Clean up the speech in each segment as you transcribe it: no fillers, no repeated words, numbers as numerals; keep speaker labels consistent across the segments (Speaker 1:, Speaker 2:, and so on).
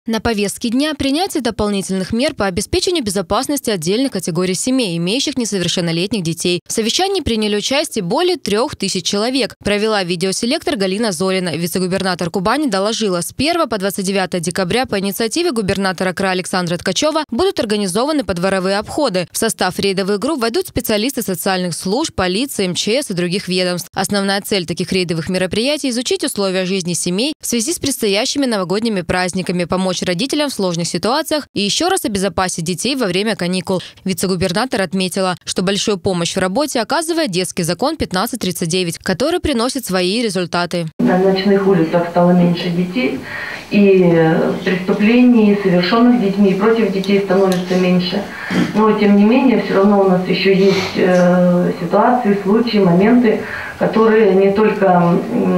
Speaker 1: На повестке дня принятие дополнительных мер по обеспечению безопасности отдельных категорий семей, имеющих несовершеннолетних детей. В совещании приняли участие более 3000 человек. Провела видеоселектор Галина Зорина. Вице-губернатор Кубани доложила, с 1 по 29 декабря по инициативе губернатора края Александра Ткачева будут организованы подворовые обходы. В состав рейдовых групп войдут специалисты социальных служб, полиции, МЧС и других ведомств. Основная цель таких рейдовых мероприятий – изучить условия жизни семей в связи с предстоящими новогодними праздниками, помочь родителям в сложных ситуациях и еще раз обезопасить детей во время каникул. Вице-губернатор отметила, что большую помощь в работе оказывает детский закон 1539, который приносит свои результаты.
Speaker 2: На ночных улицах стало меньше детей, и преступлений, совершенных детьми, и против детей становится меньше. Но, тем не менее, все равно у нас еще есть ситуации, случаи, моменты, которые не только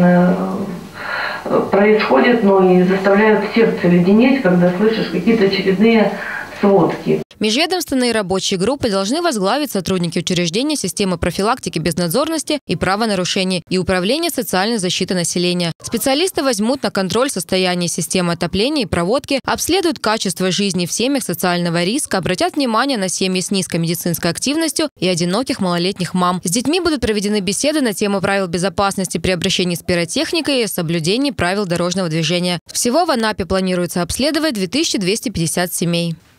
Speaker 2: происходят, но и заставляют сердце леденеть, когда слышишь какие-то очередные сводки.
Speaker 1: Межведомственные рабочие группы должны возглавить сотрудники учреждения системы профилактики безнадзорности и правонарушений и управления социальной защиты населения. Специалисты возьмут на контроль состояние системы отопления и проводки, обследуют качество жизни в семьях социального риска, обратят внимание на семьи с низкой медицинской активностью и одиноких малолетних мам. С детьми будут проведены беседы на тему правил безопасности при обращении с пиротехникой и соблюдении правил дорожного движения. Всего в Анапе планируется обследовать 2250 семей.